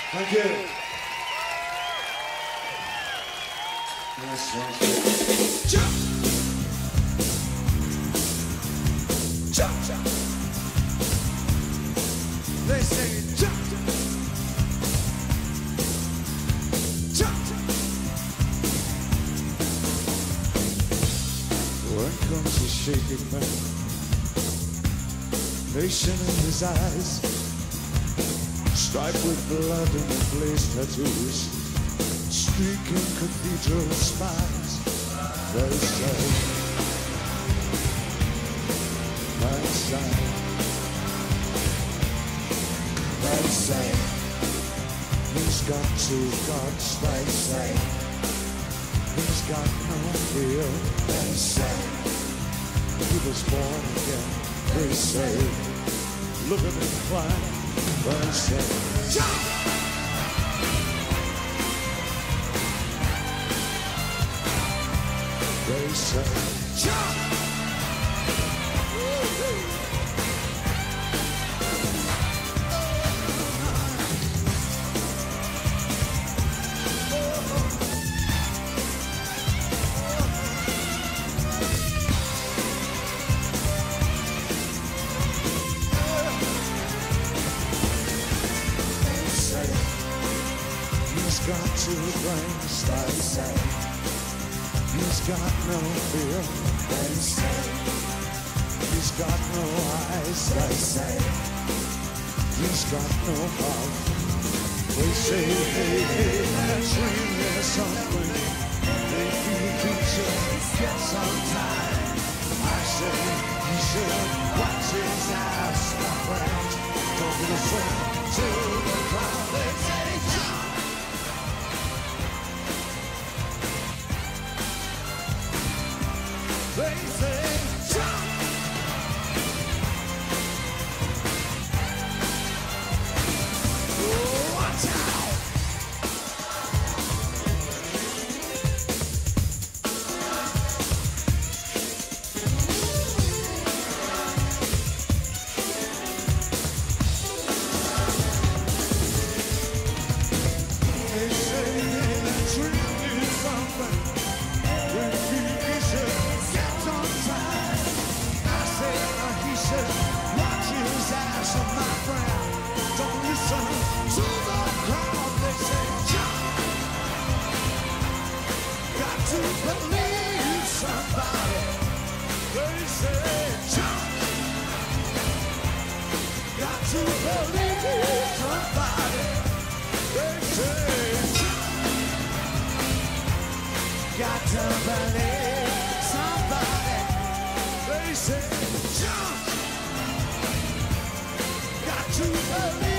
Thank you. Nice one. Jump! Jump, jump. They say jump, jump, jump. When comes a shaking man, nation in his eyes, striped with blood and blazed tattoos, streaking cathedral spires. They say, they say, he's got two gods. They say, he's got no fear. They say, he was born again. They say, look at him climb. They say, jump! They say, jump! He's got two brains, they say. He's got no fear, they say. He's got no eyes, they say. He's got no heart. They say, hey, hey, that's really something. They feel creatures get some time. I say, he should watch his ass, my friend. Don't listen to the crowd, they say. They say, jump! Oh, watch out! They say that dream is something. When he should get on time. I say, he should watch his ass, my friend. Don't listen to the crowd. They say, jump. Got to believe somebody. They say, jump. Got to believe somebody. They say, jump. Got to believe somebody. They say, jump. Got to believe.